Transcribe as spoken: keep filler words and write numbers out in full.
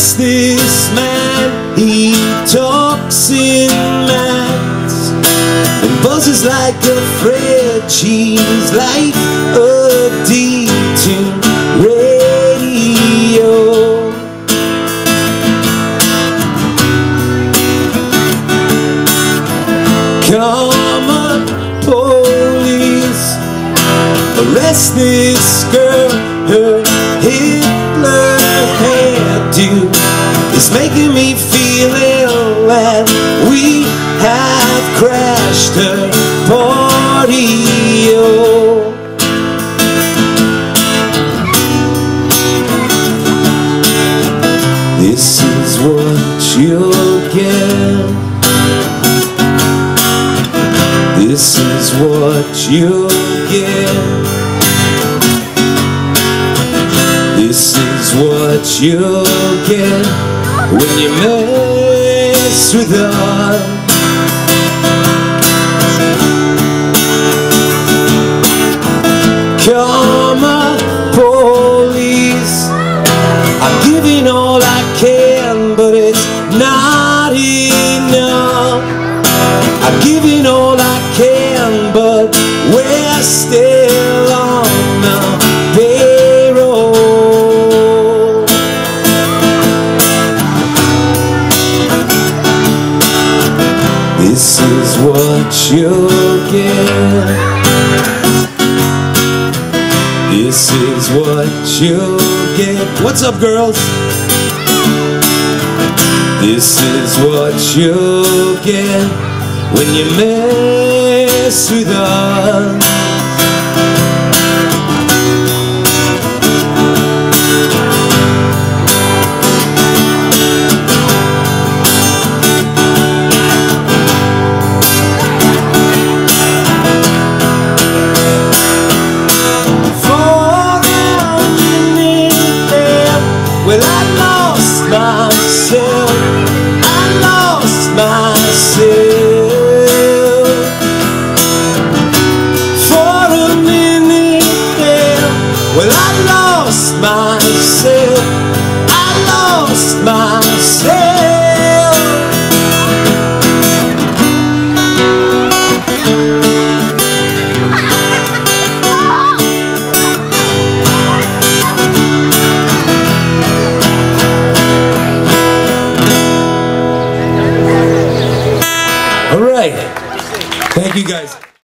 restless man, he talks in mass and buzzes like a Fred cheese, like a D-tune radio. Come on, police, arrest this girl. Her Hitler hairdo is making me feel ill, and we have crashed her party. Oh, this is what you'll get. This is what you'll get. This is what you'll get when you mess with us. Come on, police, I'm giving all I can, but it's not enough. I'm giving all I can, but we're still on the payroll. This is what you'll get. This is what you'll get. What's up, girls? This is what you'll get when you mess with us. Well, I lost myself, I lost myself. For a minute there, well, I lost myself, I lost myself. All right. Thank you, guys.